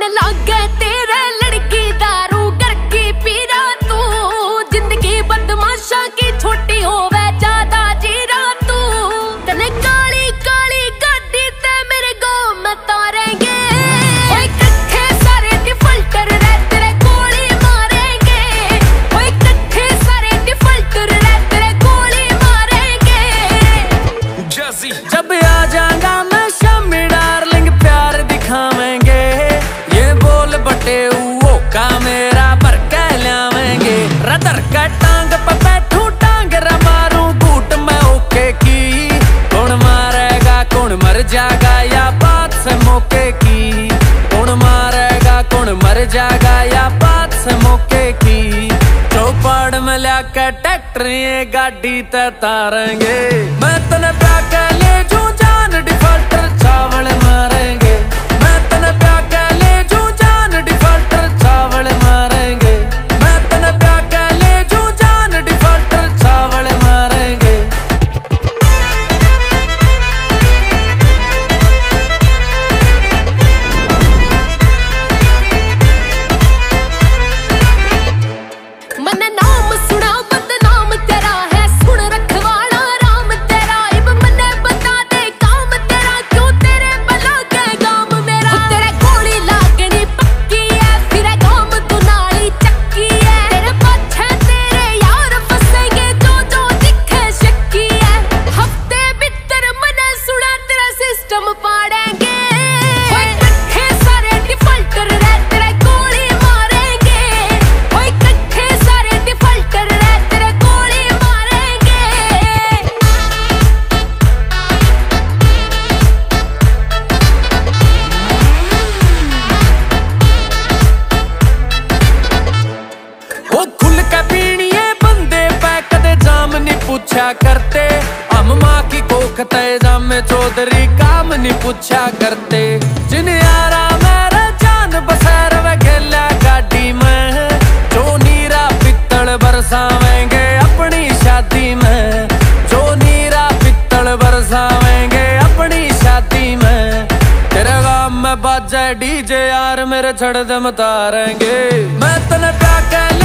लागे तेरे लड़की दारू करके पीरा तू, जिंदगी बदमाशा की छोटी होवे ज्यादा जीरा तू। तने काली काली गाड़ी ते मेरे गाँव में तारेंगे, ओए कट्ठे सारे डिफॉल्टर रे तेरे गोली मारेंगे, ओए कट्ठे सारे डिफॉल्टर रे तेरे गोली मारेंगे। जब आ जाऊंगा मैं शामी डार्लिंग प्यार दिखावेंगे, ये बोल बटे वो का मेरा भर के लावेंगे। रदर का टांग पे बैठू टांग मारू बूट में ओके की, कौन मारेगा कौन मर जाएगा या बात से मौके की, कौन मारेगा कौन मर जाएगा या बात से मौके की। चौपाड़ में लाके ट्रैक्टर ये गाड़ी ते तारेंगे, मैं तने प्यार के ले जू जान डिफॉल्टर चावल मारेंगे, मैं तने प्यार के ले जू जान डिफॉल्टर चावल मारेंगे, मैं तने प्यार के ले जू जान डिफॉल्टर चावल मारेंगे। मने नाम सुना बदनाम तेरा है, सुन रखवाला राम तेरा। इब मने बता दे काम तेरा, क्यों तेरे भला के गाम मेरा। तेरे गोली लागनी पक्की है, फिर गाम तू नाली चक्की है। तेरे पाछे तेरे यार फसेंगे, जो जो दिखे शक्की है। हफ्ते भीतर मने सुना तेरा सिस्टम पाड़ेंगे, ओए कट्ठे सारे डिफॉल्टर रे तेरे गोली मारेंगे, ओए कट्ठे सारे डिफॉल्टर रे तेरे गोली मारेंगे। वो खुल के पीनिए बंदे पे कदे जाम नहीं पूछा करते, हम माँ की कोख तय जाम चौधरी काम नहीं पूछा करते। जिन यारा मेरा जान बसैर वे खेला गाड़ी में, जो नीरा पित्तल बरसावेंगे अपनी शादी में, जो नीरा पित्तल बरसावेंगे अपनी शादी में। तेरे गाँव में बाजे डीजे यार मेरे छड़ दम तारेंगे, मैं तने प्यार के